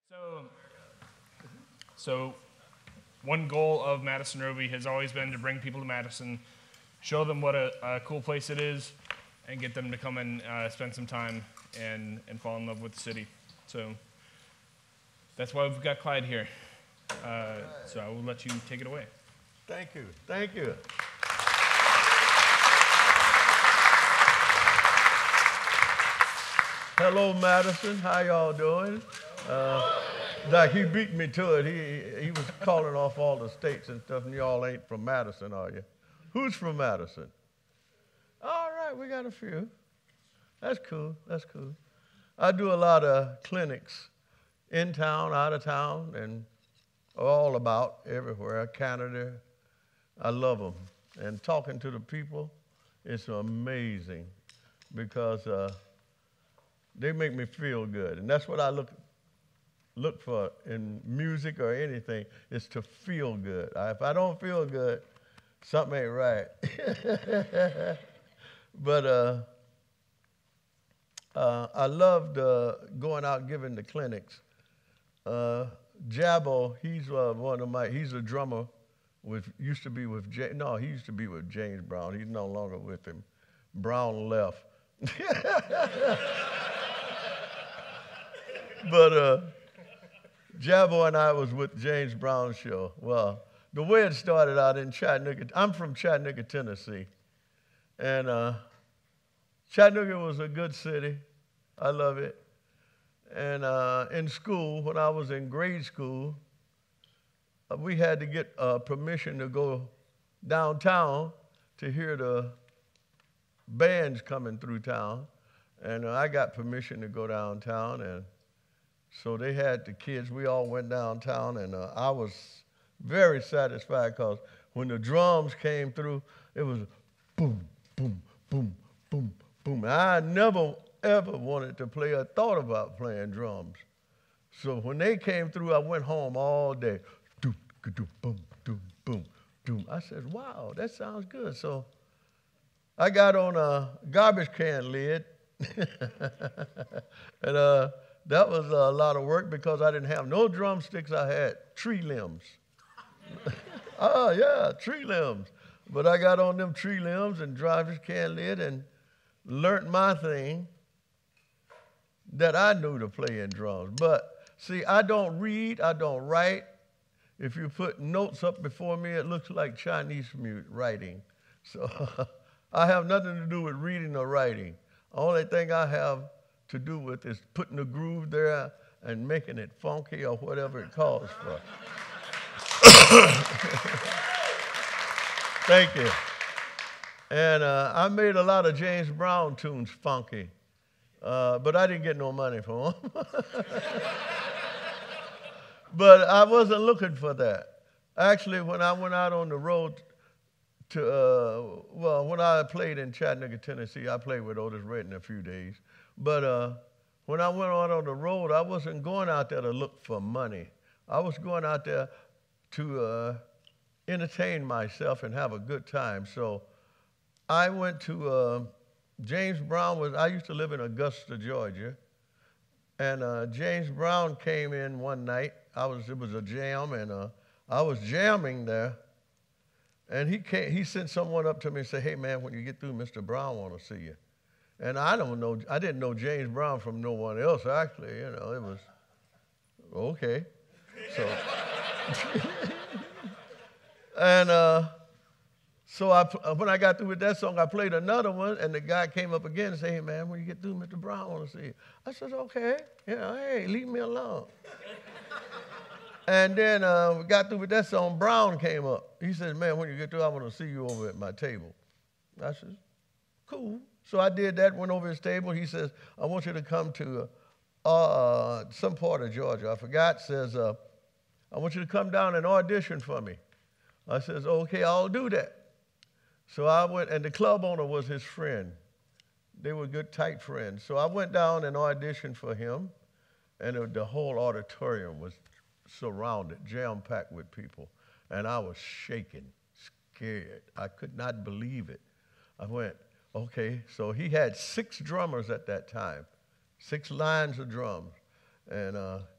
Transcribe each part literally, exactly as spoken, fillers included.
So, so one goal of Madison Roby has always been to bring people to Madison, show them what a, a cool place it is, and get them to come and uh, spend some time and, and fall in love with the city. So that's why we've got Clyde here. Uh, so I will let you take it away. Thank you. Thank you. Hello, Madison. How y'all doing? Uh, like he beat me to it. He he was calling off all the states and stuff, and y'all ain't from Madison, are you? Who's from Madison? All right, we got a few. That's cool. That's cool. I do a lot of clinics in town, out of town, and all about everywhere. Canada, I love them. And talking to the people, it's amazing because uh, they make me feel good. And that's what I look look for in music or anything, is to feel good. I, if I don't feel good, something ain't right. But uh, uh, I loved uh, going out giving the clinics. Uh, Jabbo, he's uh, one of my, he's a drummer with, used to be with, J, no, he used to be with James Brown. He's no longer with him. Brown left. But uh, Jabbo and I was with James Brown's show. Well, the way it started out in Chattanooga, I'm from Chattanooga, Tennessee. And uh, Chattanooga was a good city. I love it. And uh, in school, when I was in grade school, uh, we had to get uh, permission to go downtown to hear the bands coming through town. And uh, I got permission to go downtown. And so they had the kids. We all went downtown. And uh, I was very satisfied because when the drums came through, it was boom, boom, boom, boom, boom. I never ever wanted to play or thought about playing drums. So when they came through, I went home all day. Doom, doom, boom, doom, boom, doom. I said, wow, that sounds good. So I got on a garbage can lid. And uh, that was a lot of work because I didn't have no drumsticks. I had tree limbs. Oh, yeah, tree limbs. But I got on them tree limbs and garbage can lid and learned my thing that I knew to play in drums. But see, I don't read, I don't write. If you put notes up before me, it looks like Chinese writing. So I have nothing to do with reading or writing. The only thing I have to do with is putting a groove there and making it funky or whatever it calls for. Thank you. And uh, I made a lot of James Brown tunes funky. Uh, but I didn't get no money for them. But I wasn't looking for that. Actually, when I went out on the road to, uh, well, when I played in Chattanooga, Tennessee, I played with Otis Redding a few days. But uh, when I went out on the road, I wasn't going out there to look for money. I was going out there to uh, entertain myself and have a good time. So I went to uh, James Brown was, I used to live in Augusta, Georgia, and uh, James Brown came in one night. I was, it was a jam, and uh, I was jamming there, and he came, he sent someone up to me and said, hey, man, when you get through, Mister Brown want to see you. And I don't know, I didn't know James Brown from no one else, actually, you know, it was, okay. So, and uh, So I, when I got through with that song, I played another one, and the guy came up again and said, hey, man, when you get through, Mister Brown want to see you. I said, okay, yeah, hey, leave me alone. And then uh, we got through with that song, Brown came up. He said, man, when you get through, I want to see you over at my table. I said, cool. So I did that, went over his table. He says, I want you to come to uh, some part of Georgia. I forgot, says, uh, I want you to come down and audition for me. I says, okay, I'll do that. So I went, and the club owner was his friend. They were good, tight friends. So I went down and auditioned for him, and it, the whole auditorium was surrounded, jam-packed with people. And I was shaking, scared. I could not believe it. I went, okay. So he had six drummers at that time, six lines of drums. And uh,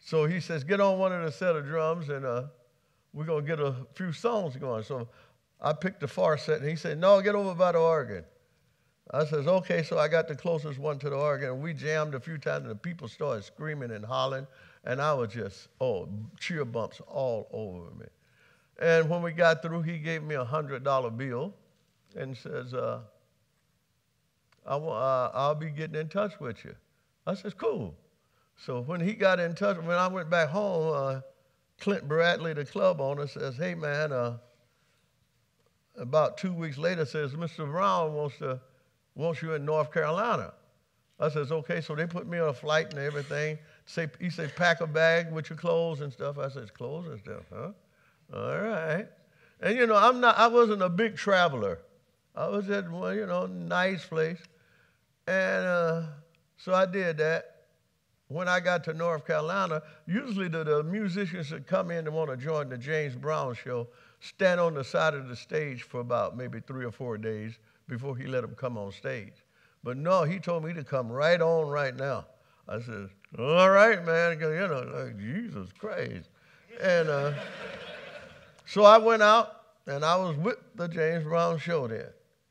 So he says, get on one of the set of drums, and uh, we're going to get a few songs going. So I picked the far set, and he said, no, get over by the organ. I says, okay, so I got the closest one to the organ, and we jammed a few times, and the people started screaming and hollering, and I was just, oh, cheer bumps all over me. And when we got through, he gave me a one hundred dollar bill and says, uh, I w- uh, I'll be getting in touch with you. I says, cool. So when he got in touch, when I went back home, uh, Clint Bradley, the club owner, says, hey, man, uh, about two weeks later says, Mister Brown wants to wants you in North Carolina. I says, okay. So they put me on a flight and everything. Say, he says, pack a bag with your clothes and stuff. I says, clothes and stuff, huh? All right. And, you know, I'm not, I wasn't a big traveler. I was at, well, you know, nice place. And uh, so I did that. When I got to North Carolina, usually the, the musicians that come in and want to join the James Brown show stand on the side of the stage for about maybe three or four days before he let them come on stage. But no, he told me to come right on right now. I said, all right, man, 'cause, you know, like, Jesus Christ. And uh, so I went out, and I was with the James Brown show then.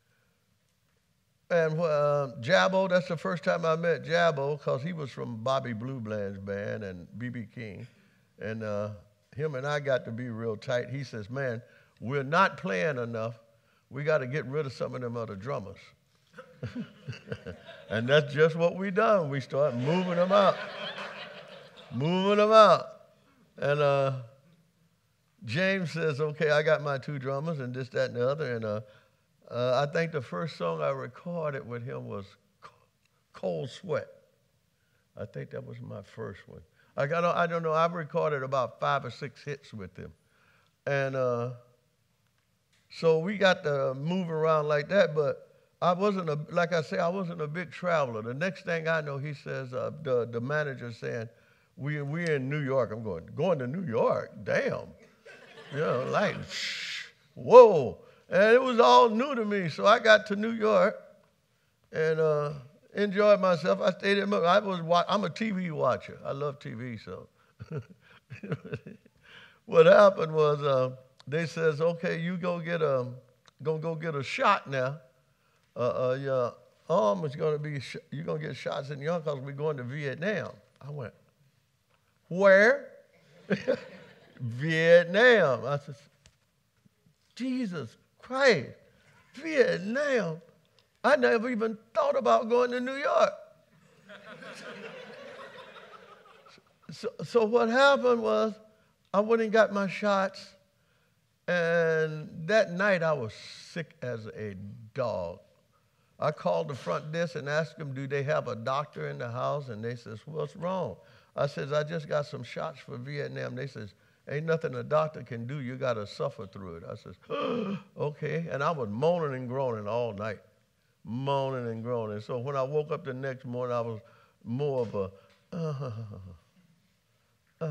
And uh, Jabbo, that's the first time I met Jabbo, because he was from Bobby Blue Bland's band and B B King. And uh, him and I got to be real tight. He says, man, we're not playing enough. We got to get rid of some of them other drummers. And that's just what we done. We started moving them out. moving them out. And uh, James says, okay, I got my two drummers and this, that, and the other. And uh, uh, I think the first song I recorded with him was Cold Sweat. I think that was my first one. I, got, I don't know, I've recorded about five or six hits with him. And uh, so we got to move around like that, but I wasn't, a, like I say, I wasn't a big traveler. The next thing I know, he says, uh, the, the manager saying, we, we're in New York. I'm going, going to New York? Damn. You know, like, shh, whoa. And it was all new to me. So I got to New York and uh, enjoyed myself. I stayed in, I was, I'm a T V watcher. I love T V, so. What happened was uh, they says, okay, you go get a, go, go get a shot now. Uh, uh, your arm is going to be, sh- you're going to get shots in your arm because we're going to Vietnam. I went, where? Vietnam. I said, Jesus Christ, Vietnam. I never even thought about going to New York. so, so what happened was I went and got my shots, and that night I was sick as a dog. I called the front desk and asked them, do they have a doctor in the house? And they says, what's wrong? I says, I just got some shots for Vietnam. They says, ain't nothing a doctor can do. You got to suffer through it. I says, okay. And I was moaning and groaning all night, moaning and groaning. So when I woke up the next morning, I was more of a, uh, uh,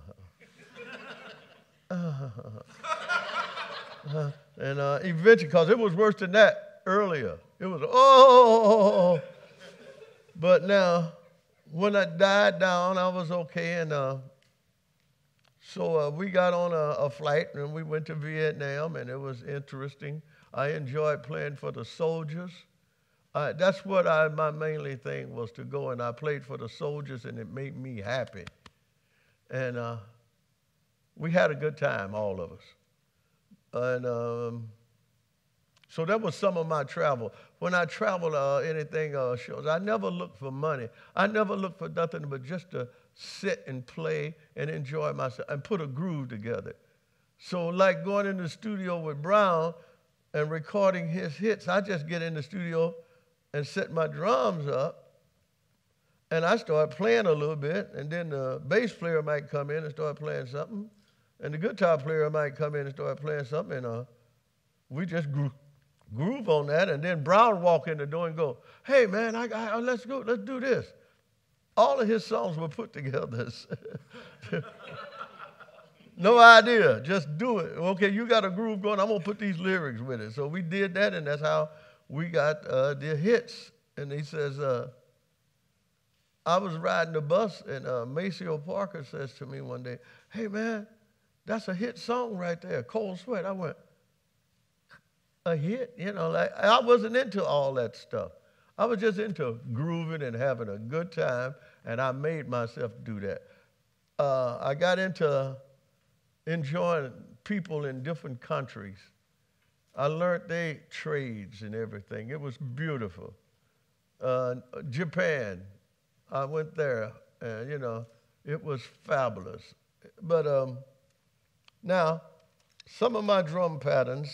uh, uh, and uh, eventually, because it was worse than that earlier. It was, oh, but now, when I died down, I was okay, and uh, so uh, we got on a, a flight, and we went to Vietnam, and it was interesting. I enjoyed playing for the soldiers. Uh, that's what I, my mainly thing was, to go, and I played for the soldiers, and it made me happy. And uh, we had a good time, all of us. And um, so that was some of my travel. When I travel, uh, anything uh, shows, I never look for money. I never look for nothing but just to sit and play and enjoy myself and put a groove together. So like going in the studio with Brown and recording his hits, I just get in the studio and set my drums up, and I start playing a little bit, and then the bass player might come in and start playing something, and the guitar player might come in and start playing something, and uh, we just gro- groove on that, and then Brown walk in the door and go, hey, man, I, I, let's go, let's do this. All of his songs were put together. No idea, just do it. Okay, you got a groove going, I'm going to put these lyrics with it. So we did that, and that's how we got uh, the hits. And he says, uh, I was riding the bus, and uh, Maceo Parker says to me one day, "Hey, man, that's a hit song right there, Cold Sweat." I went, a hit? You know, like I wasn't into all that stuff. I was just into grooving and having a good time, and I made myself do that. Uh, I got into enjoying people in different countries. I learned their trades and everything. It was beautiful. Uh, Japan, I went there, and, you know, it was fabulous. But um, now, some of my drum patterns,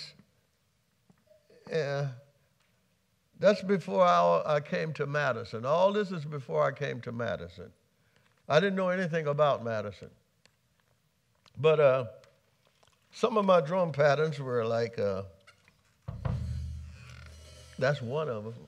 uh, that's before I, I came to Madison. All this is before I came to Madison. I didn't know anything about Madison. But uh, some of my drum patterns were like, uh, that's one of them.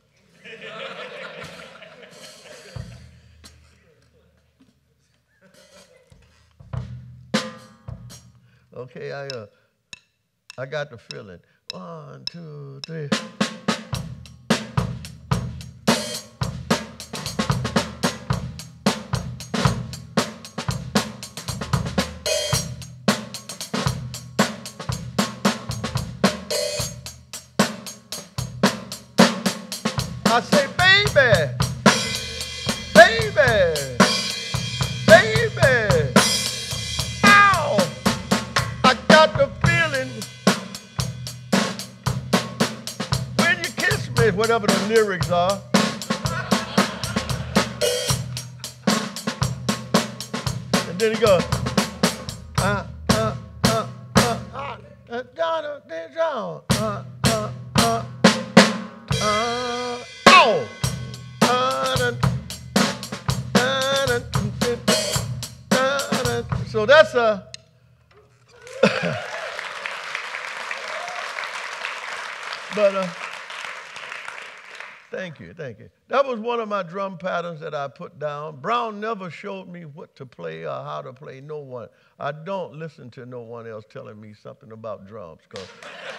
Okay, I uh, I got the feeling. One, two, three. I say, baby, baby, baby, ow, I got the feeling when you kiss me, whatever the lyrics are. And then he goes, uh, uh, uh, uh, uh, uh, down, down, uh, uh, uh, uh, ow. So that's a, but uh, thank you, thank you. That was one of my drum patterns that I put down. Brown never showed me what to play or how to play, no one. I don't listen to no one else telling me something about drums, because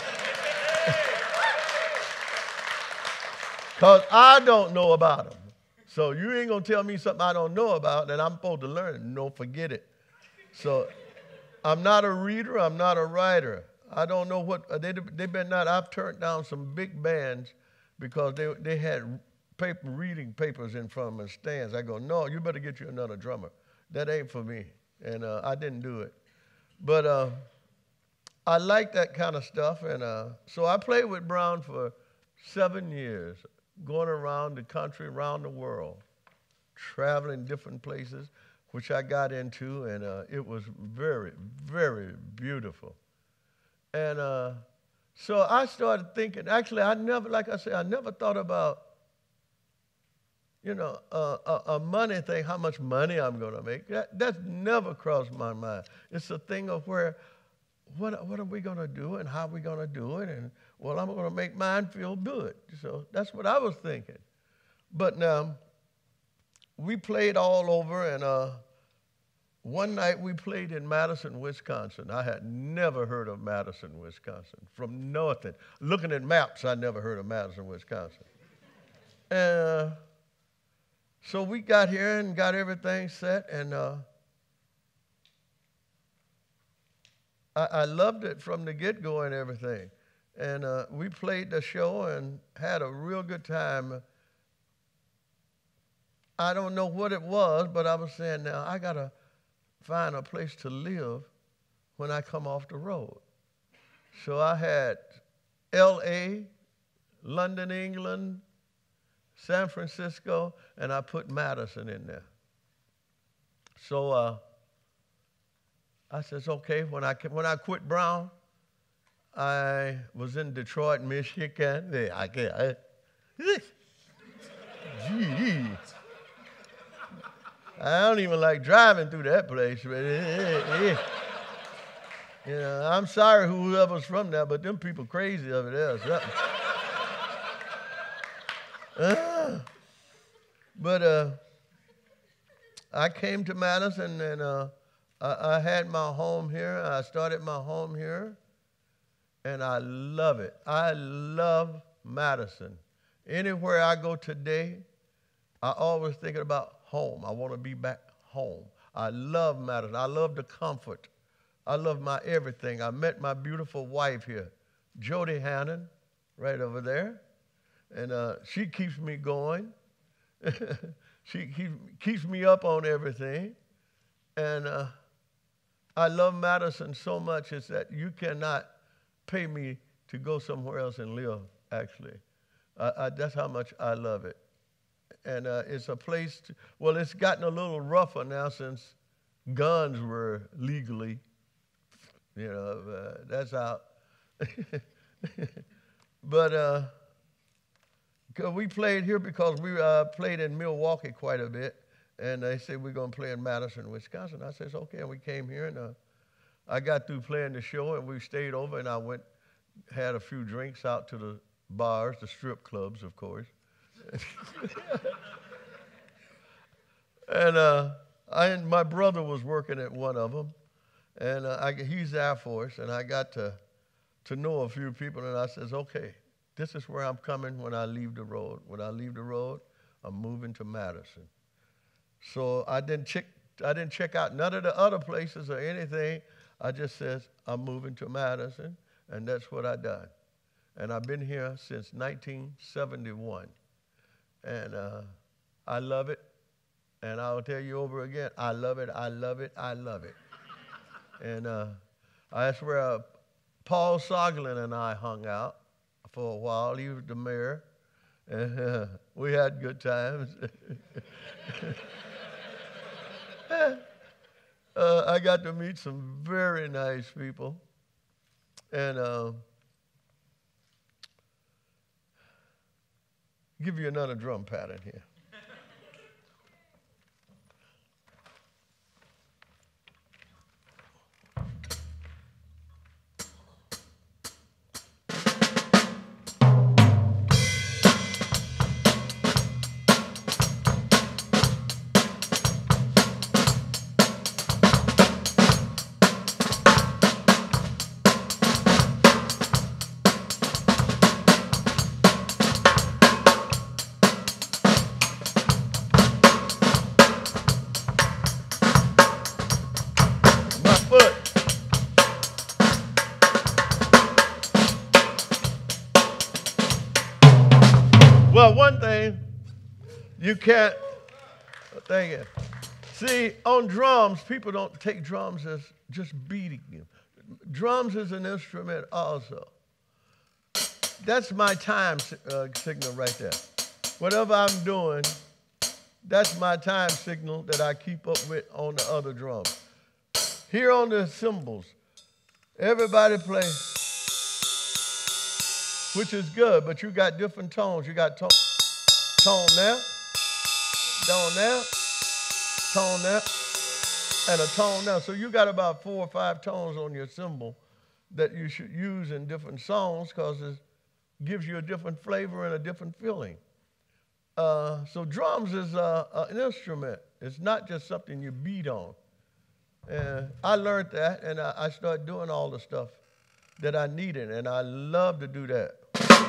Because I don't know about them. So you ain't going to tell me something I don't know about that I'm supposed to learn. No, forget it. So I'm not a reader. I'm not a writer. I don't know what, they, they been not, I've turned down some big bands because they, they had paper, reading papers in front of them and stands. I go, no, you better get you another drummer. That ain't for me. And uh, I didn't do it. But uh, I like that kind of stuff. And uh, so I played with Brown for seven years. Going around the country, around the world, traveling different places, which I got into, and uh, it was very, very beautiful. And uh, so I started thinking, actually, I never, like I said, I never thought about, you know, uh, a, a money thing, how much money I'm going to make. That, that's never crossed my mind. It's a thing of where, what, what are we going to do and how are we going to do it? And well, I'm going to make mine feel good. So that's what I was thinking. But now, we played all over, and uh, one night we played in Madison, Wisconsin. I had never heard of Madison, Wisconsin. From nothing. Looking at maps, I never heard of Madison, Wisconsin. And uh, so we got here and got everything set, and uh, I, I loved it from the get-go and everything. And uh, we played the show and had a real good time. I don't know what it was, but I was saying, now I got to find a place to live when I come off the road. So I had L A, London, England, San Francisco, and I put Madison in there. So uh, I says, okay, when I, when I quit Brown, I was in Detroit, Michigan. I can't. Gee. I don't even like driving through that place. But it, it, it, you know, I'm sorry whoever's from there, but them people crazy over there. So. uh, but uh, I came to Madison, and uh, I, I had my home here. I started my home here. And I love it. I love Madison. Anywhere I go today, I always thinking about home. I want to be back home. I love Madison. I love the comfort. I love my everything. I met my beautiful wife here, Jody Hannon, right over there. And uh, she keeps me going. She keep, keeps me up on everything. And uh, I love Madison so much is that you cannot pay me to go somewhere else and live, actually. I, I, that's how much I love it. And uh, it's a place, to, well, it's gotten a little rougher now since guns were legally, you know, uh, that's out. But uh, we played here because we uh, played in Milwaukee quite a bit. And they said, we're going to play in Madison, Wisconsin. I said, okay. And we came here, and uh, I got through playing the show, and we stayed over, and I went, had a few drinks out to the bars, the strip clubs, of course. And uh, I, my brother was working at one of them, and uh, I, he's Air Force, and I got to, to know a few people, and I says, okay, this is where I'm coming when I leave the road. When I leave the road, I'm moving to Madison. So I didn't check, I didn't check out none of the other places or anything. I just says, I'm moving to Madison, and that's what I done. And I've been here since nineteen seventy-one. And uh, I love it. And I'll tell you over again, I love it, I love it, I love it. And uh, that's where uh, Paul Soglin and I hung out for a while. He was the mayor. And uh, we had good times. uh, I got to meet some very nice people. And uh, give you another drum pattern here. Well, one thing, you can't, thank you. See, on drums, people don't take drums as just beating them. Drums is an instrument also. That's my time uh, signal right there. Whatever I'm doing, that's my time signal that I keep up with on the other drums. Here on the cymbals, everybody play, which is good, but you got different tones. You got tone, tone there, tone there, tone there, and a tone there. So you got about four or five tones on your cymbal that you should use in different songs because it gives you a different flavor and a different feeling. Uh, so drums is uh, uh, an instrument. It's not just something you beat on. And I learned that, and I, I started doing all the stuff that I needed, and I love to do that.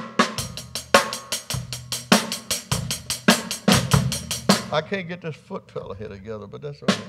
I can't get this foot pedal here together, but that's all right.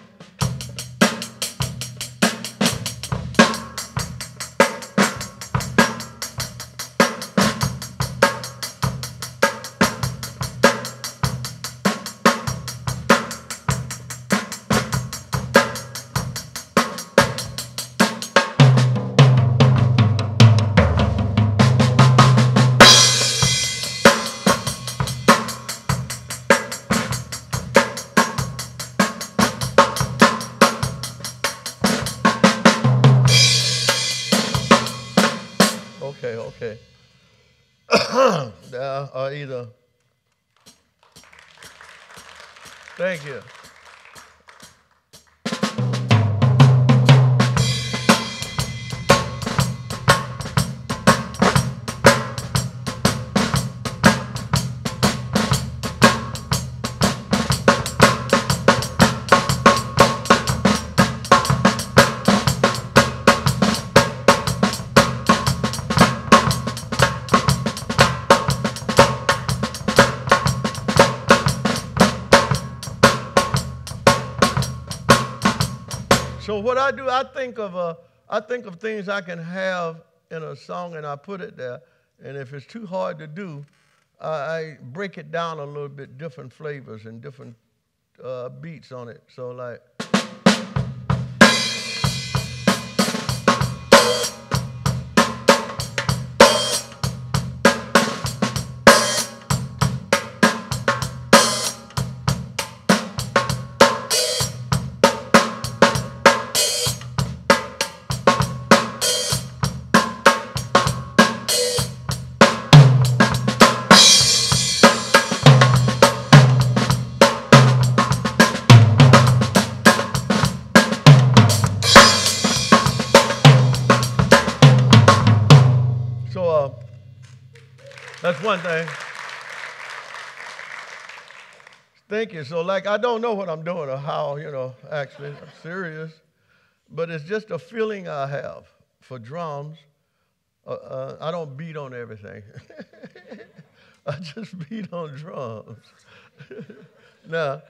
Okay, okay. Now, or either. Thank you. so what I do, I think of uh, I think of things I can have in a song, and I put it there. And if it's too hard to do, I, I break it down a little bit, different flavors and different uh, beats on it. So like. That's one thing. Thank you. So, like, I don't know what I'm doing or how, you know, actually, I'm serious. But it's just a feeling I have for drums. Uh, uh, I don't beat on everything. I just beat on drums. Now,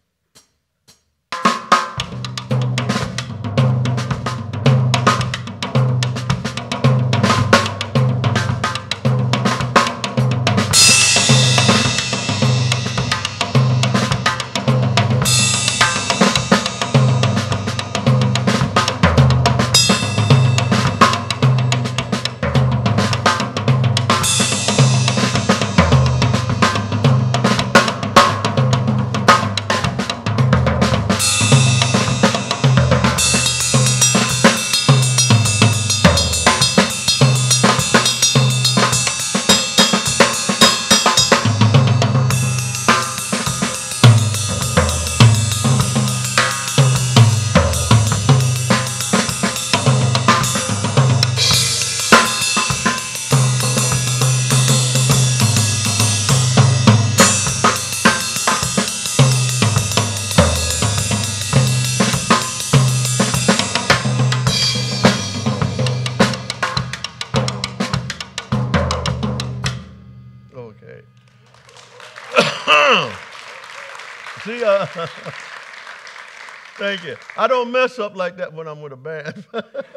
see, uh, thank you. I don't mess up like that when I'm with a band.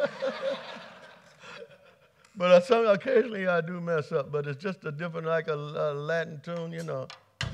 But uh, some, occasionally I do mess up, but it's just a different, like a, a Latin tune, you know.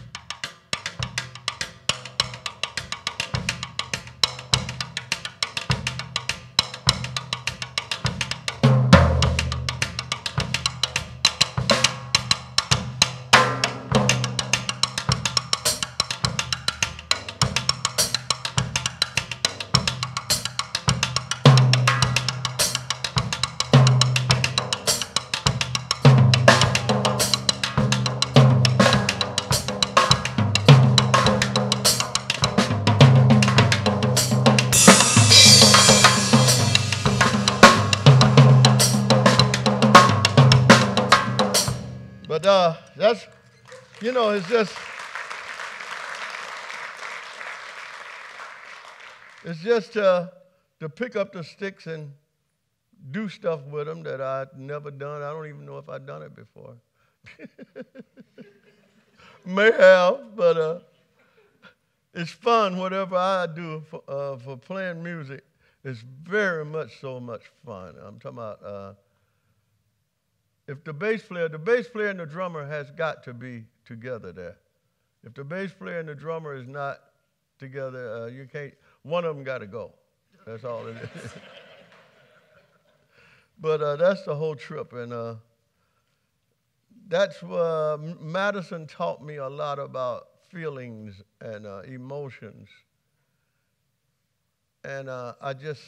But uh, that's, you know, it's just, it's just uh, to pick up the sticks and do stuff with them that I'd never done. I don't even know if I'd done it before. May have, but uh, it's fun. Whatever I do for, uh, for playing music, it's very much so much fun. I'm talking about. Uh, If the bass player, the bass player and the drummer has got to be together there. If the bass player and the drummer is not together, uh, you can't, one of them got to go. That's all it is. But uh, that's the whole trip. And uh, that's uh, Madison taught me a lot about feelings and uh, emotions. And uh, I just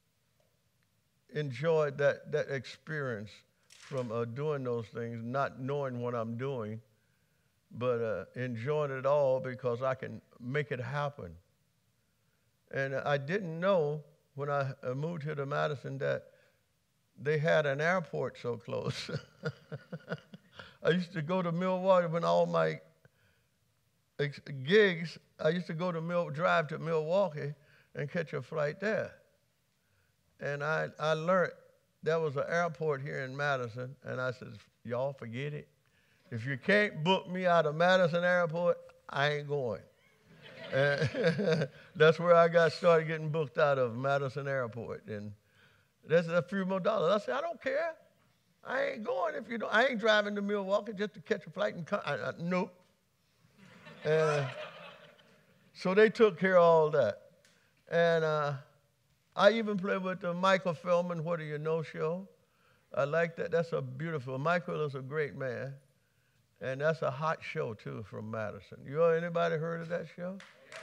enjoyed that, that experience from uh, doing those things, not knowing what I'm doing, but uh, enjoying it all because I can make it happen. And I didn't know when I moved here to Madison that they had an airport so close. I used to go to Milwaukee when all my ex- gigs, I used to go to Mil- drive to Milwaukee and catch a flight there. And I, I learned there was an airport here in Madison, and I said, y'all forget it. If you can't book me out of Madison Airport, I ain't going. And that's where I got started getting booked out of Madison Airport. And that's a few more dollars. I said, I don't care. I ain't going if you don't. I ain't driving to Milwaukee just to catch a flight and come. I, I, nope. And so they took care of all that. And uh, I even played with the Michael Feldman What Do You Know show. I like that. That's a beautiful. Michael is a great man. And that's a hot show, too, from Madison. You know, anybody heard of that show?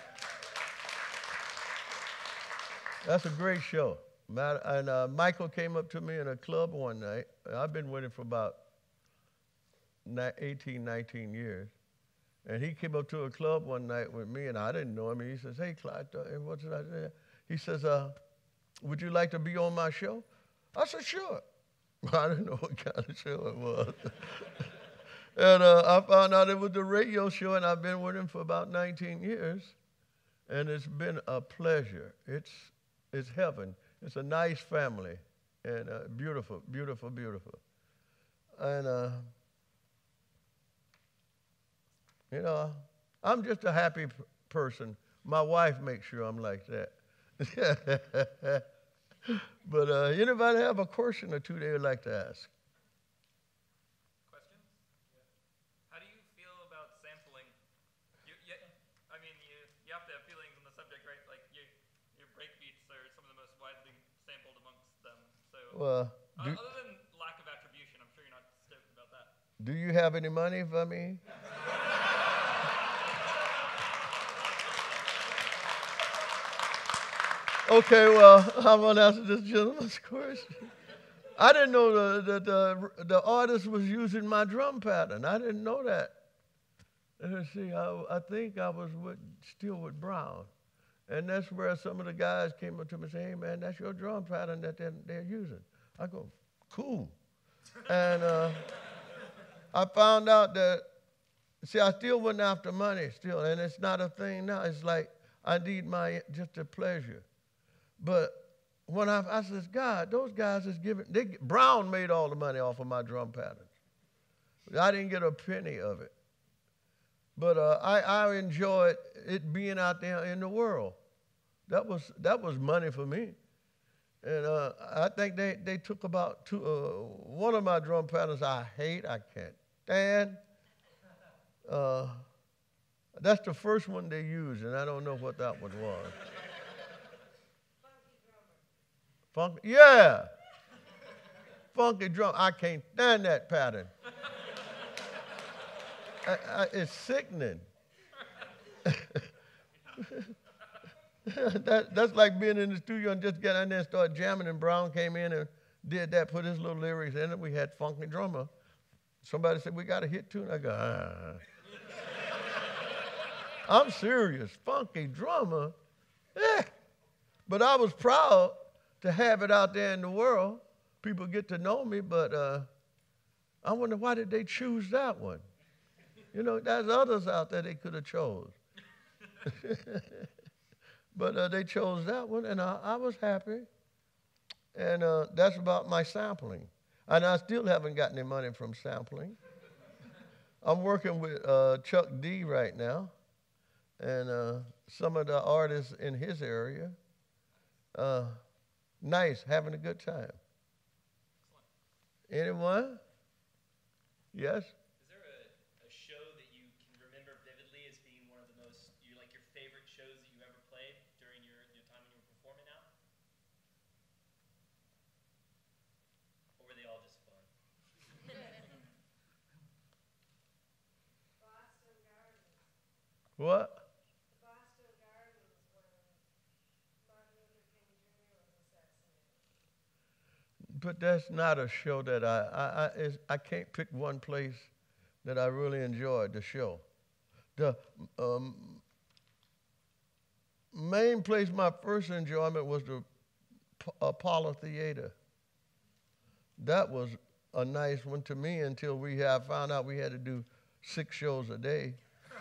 That's a great show. And uh, Michael came up to me in a club one night. I've been with him for about eighteen, nineteen years. And he came up to a club one night with me, and I didn't know him. And he says, hey, Clyde, what did I say? He says, uh, would you like to be on my show? I said, sure. I didn't know what kind of show it was. And uh, I found out it was the radio show, and I've been with him for about nineteen years. And it's been a pleasure. It's, it's heaven. It's a nice family, and uh, beautiful, beautiful, beautiful. And, uh, you know, I'm just a happy p- person. My wife makes sure I'm like that. But uh, anybody have a question or two they would like to ask? Questions? Yeah. How do you feel about sampling? You, you, I mean, you, you have to have feelings on the subject, right? Like, you, your breakbeats are some of the most widely sampled amongst them. So, Well, uh, do, other than lack of attribution, I'm sure you're not stoked about that. do you have any money for me? Okay, well, I'm going to answer this gentleman's question. I didn't know the, the, the, the artist was using my drum pattern. I didn't know that. And see, I, I think I was with, still with Brown. And that's where some of the guys came up to me and said, hey, man, that's your drum pattern that they're, they're using. I go, cool. And uh, I found out that, see, I still went after money still, and it's not a thing now. It's like I need my, just a pleasure. But when I, I says, God, those guys is giving, they, Brown made all the money off of my drum patterns. I didn't get a penny of it. But uh, I, I enjoyed it being out there in the world. That was, that was money for me. And uh, I think they, they took about two, uh, one of my drum patterns I hate, I can't stand. Uh, that's the first one they used, and I don't know what that one was. Funky, yeah. Funky drum. I can't stand that pattern. I, I, it's sickening. that, that's like being in the studio and just get in there and start jamming, and Brown came in and did that, put his little lyrics in it. We had funky drummer. Somebody said, we got a hit tune. I go, ah. I'm serious. Funky drummer. Yeah. But I was proud to have it out there in the world. People get to know me, but uh, I wonder why did they choose that one? You know, there's others out there they could have chose. But uh, they chose that one, and I, I was happy. And uh, that's about my sampling. And I still haven't gotten any money from sampling. I'm working with uh, Chuck D right now, and uh, some of the artists in his area. Uh, Nice, having a good time. Anyone? Yes? Is there a, a show that you can remember vividly as being one of the most, you like your favorite shows that you ever played during your, your time when you were performing out? Or were they all just fun? Boston Gardens. What? But that's not a show that I, I, I, is, I can't pick one place that I really enjoyed the show. The um, main place, my first enjoyment was the P- Apollo Theater. That was a nice one to me until we have found out we had to do six shows a day.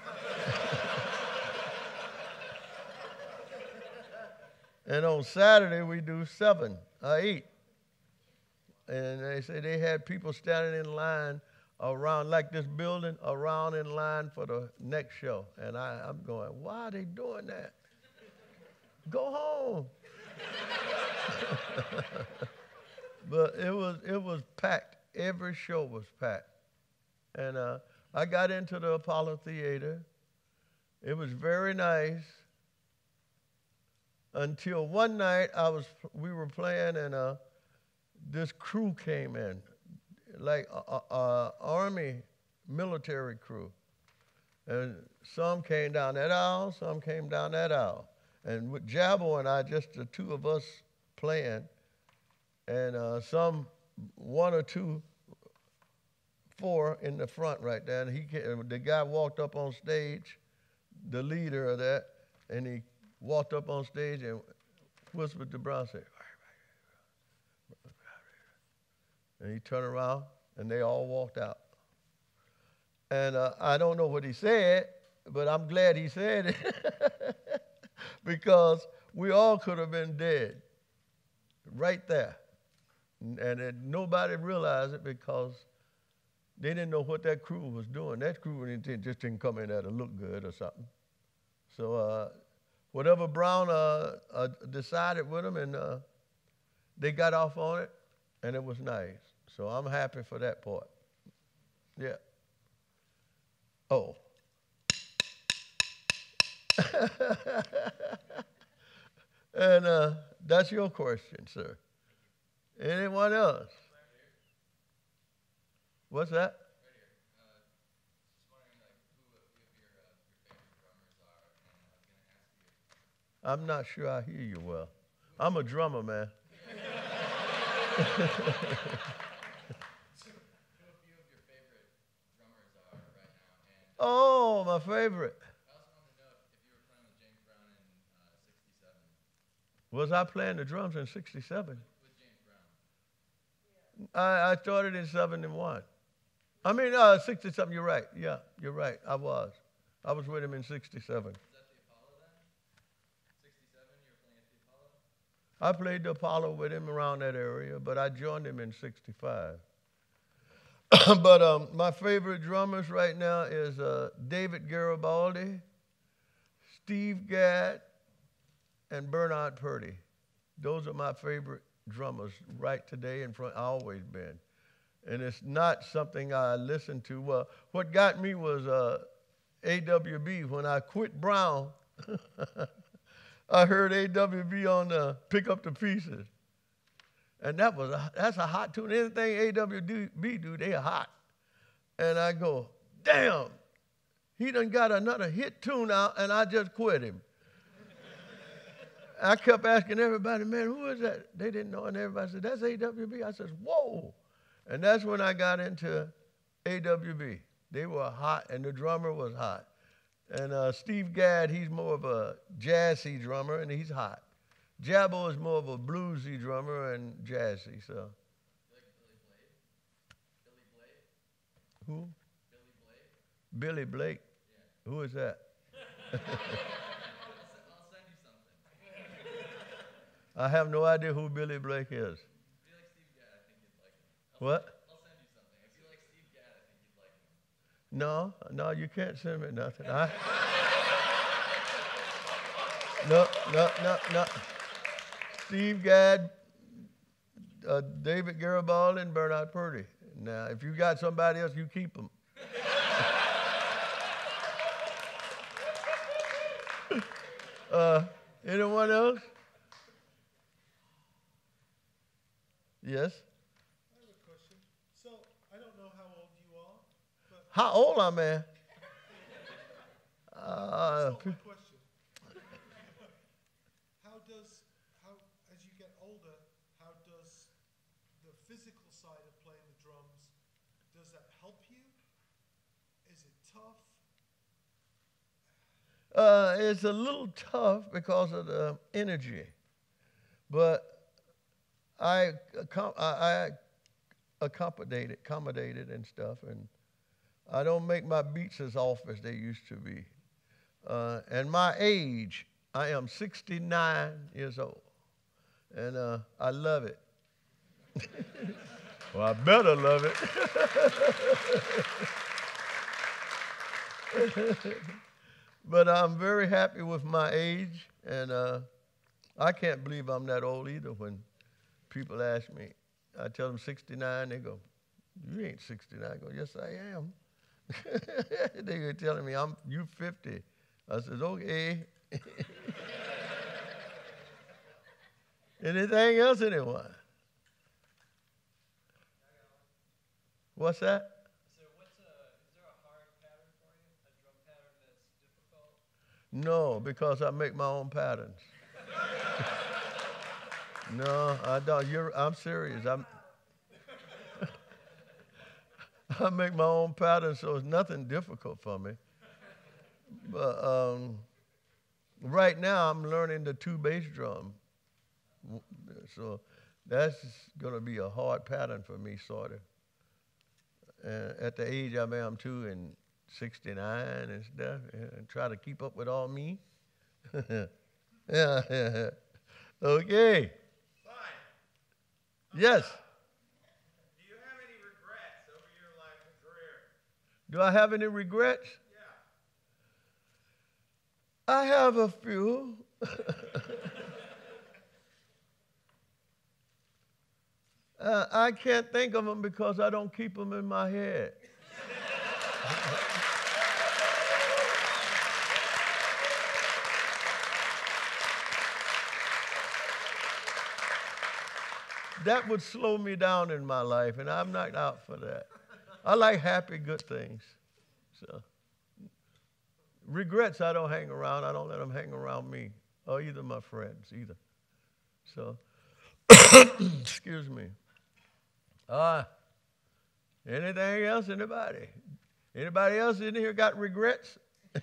And on Saturday, we do seven, uh, eight. And they say they had people standing in line around like this building, around in line for the next show. And I, I'm going, why are they doing that? Go home. But it was, it was packed. Every show was packed. And uh, I got into the Apollo Theater. It was very nice until one night I was, we were playing and uh, this crew came in, like a, a, a army military crew. And some came down that aisle, some came down that aisle. And with Jabbo and I, just the two of us playing, and uh, some one or two, four in the front right there. And he came, the guy walked up on stage, the leader of that, and he walked up on stage and whispered to Brown, said, and he turned around, and they all walked out. And uh, I don't know what he said, but I'm glad he said it because we all could have been dead right there. And it, nobody realized it because they didn't know what that crew was doing. That crew just didn't come in there to look good or something. So uh, whatever Brown uh, uh, decided with them, and uh, they got off on it, and it was nice. So I'm happy for that part. Yeah. Oh. And uh, that's your question, sir. Anyone else? What's that? I'm not sure I hear you well. I'm a drummer, man. Oh, my favorite. I also wanted to know if you were playing with James Brown in uh, sixty-seven. Was I playing the drums in sixty-seven? With James Brown. I, I started in seventy-one. I mean, uh, sixty-seven, you're right. Yeah, you're right. I was. I was with him in sixty-seven. Is that the Apollo then? sixty-seven, you were playing at the Apollo? I played the Apollo with him around that area, but I joined him in sixty-five. But um, my favorite drummers right now is uh, David Garibaldi, Steve Gadd, and Bernard Purdy. Those are my favorite drummers right today and front. I always been. And it's not something I listen to. Well, what got me was uh, A W B. When I quit Brown, I heard A W B on the Pick Up the Pieces. And that was a, that's a hot tune. Anything A W B do, they are hot. And I go, damn, he done got another hit tune out, and I just quit him. I kept asking everybody, man, who is that? They didn't know, and everybody said, that's A W B. I said, whoa. And that's when I got into A W B. They were hot, and the drummer was hot. And uh, Steve Gadd, he's more of a jazzy drummer, and he's hot. Jabbo is more of a bluesy drummer and jazzy, so. Like Billy Blade? Billy Blade? Who? Billy Blade? Billy Blake. Yeah. Who is that? I'll, s- I'll send you something. I have no idea who Billy Blake is. If you like Steve Gadd, I think you'd like him. I'll What? Send, I'll send you something. If you like Steve Gadd, I think you'd like him. No, no, you can't send me nothing. I, no, no, no, no. Steve Gadd, uh, David Garibaldi, and Bernard Purdy. Now, if you got somebody else, you keep them. uh, anyone else? Yes? I have a question. So, I don't know how old you are, but How old am I? Uh, that's not my question. How does, how, as you get older, how does the physical side of playing the drums, does that help you? Is it tough? Uh, it's a little tough because of the energy, but I, accom- I, I accommodated, accommodated and stuff, and I don't make my beats as off as they used to be. Uh, and my age, I am sixty-nine years old, and uh, I love it. Well, I better love it. But I'm very happy with my age, and uh, I can't believe I'm that old either when people ask me. I tell them sixty-nine, they go, you ain't sixty-nine. I go, yes, I am. They were telling me, I'm you fifty. I said, okay. Anything else, anyone? What's that? So what's a, is there a hard pattern for you? A drum pattern that's difficult? No, because I make my own patterns. No, I don't. You're, I'm serious. I'm, I make my own patterns, so it's nothing difficult for me. But um, right now, I'm learning the two bass drum. So that's going to be a hard pattern for me, sort of. Uh, at the age I am too, and sixty-nine and stuff, and try to keep up with all me. yeah, yeah. Okay. Fine. Yes. Do you have any regrets over your life and career? Do I have any regrets? Yeah. I have a few. uh, I can't think of them because I don't keep them in my head. That would slow me down in my life, and I'm not out for that. I like happy, good things. So, regrets, I don't hang around. I don't let them hang around me, or either my friends, either. So, excuse me. Uh, anything else, anybody? Anybody else in here got regrets?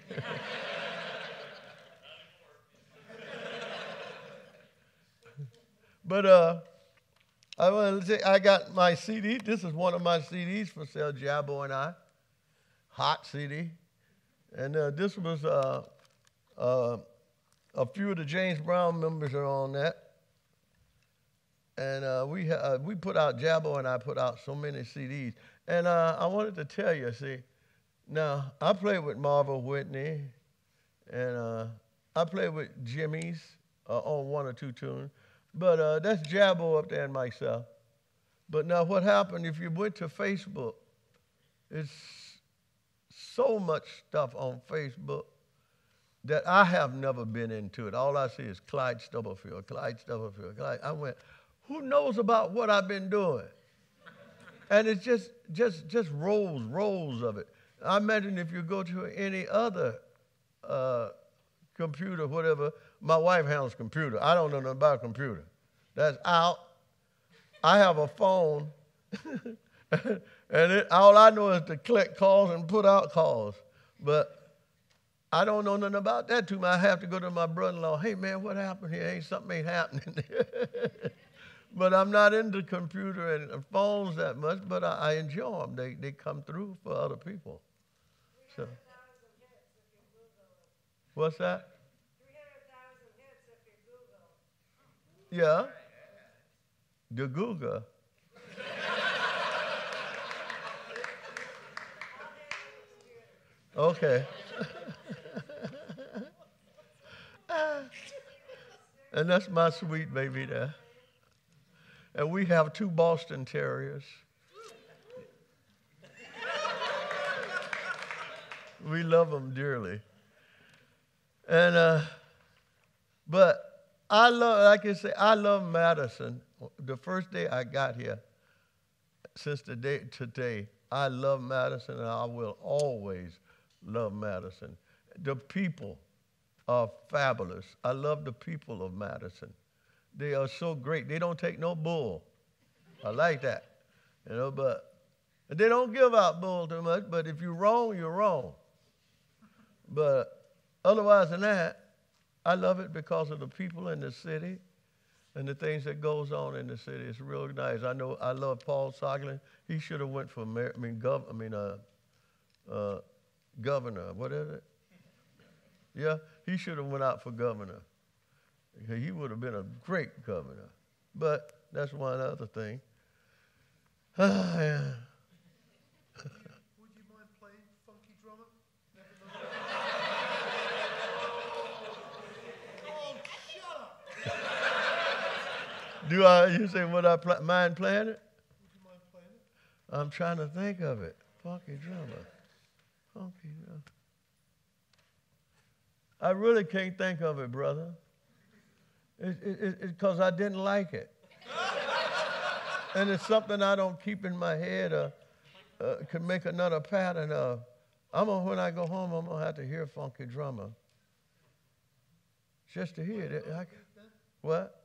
But, uh, I want to say, I got my C D. This is one of my C Ds for sale, Jabbo and I. Hot C D. And uh, this was uh, uh, a few of the James Brown members are on that. And uh, we uh, we put out, Jabbo and I put out so many C Ds. And uh, I wanted to tell you, see, now I played with Marvel Whitney, and uh, I played with Jimmy's uh, on one or two tunes. But uh, that's Jabbo up there and myself. But now what happened, if you went to Facebook, it's so much stuff on Facebook that I have never been into it. All I see is Clyde Stubblefield, Clyde Stubblefield. Clyde. I went, who knows about what I've been doing? And it's just, just, just rows, rows of it. I imagine if you go to any other uh, computer, whatever. My wife handles computer. I don't know nothing about computer. That's out. I have a phone, and it, all I know is to collect calls and put out calls. But I don't know nothing about that too much. I have to go to my brother-in-law. Hey, man, what happened here? Ain't something ain't happening. But I'm not into computer and phones that much, but I, I enjoy them. They, they come through for other people. So, what's that? Yeah. The Google. Okay. And that's my sweet baby there. And we have two Boston Terriers. We love them dearly. And, uh, but I love, like I say, I love Madison. The first day I got here, since the day today, I love Madison, and I will always love Madison. The people are fabulous. I love the people of Madison. They are so great. They don't take no bull. I like that, you know. But they don't give out bull too much. But if you're wrong, you're wrong. But otherwise than that, I love it because of the people in the city and the things that goes on in the city. It's real nice. I know I love Paul Soglin. He should have went for mayor, I mean, gov, I mean, uh, uh, governor. What is it? Yeah, he should have went out for governor. He would have been a great governor. But that's one other thing. Ah, yeah. Would you mind playing Funky Drummer? Never know. Oh, shut up! Do I, you say, would I pl- mind playing it? Would you mind playing it? I'm trying to think of it. Funky drummer. Funky drummer. I really can't think of it, brother. It's it, it, it, 'cause I didn't like it. And it's something I don't keep in my head or uh, can make another pattern of. I'm gonna, when I go home, I'm going to have to hear Funky Drummer. Just to hear it. I, what?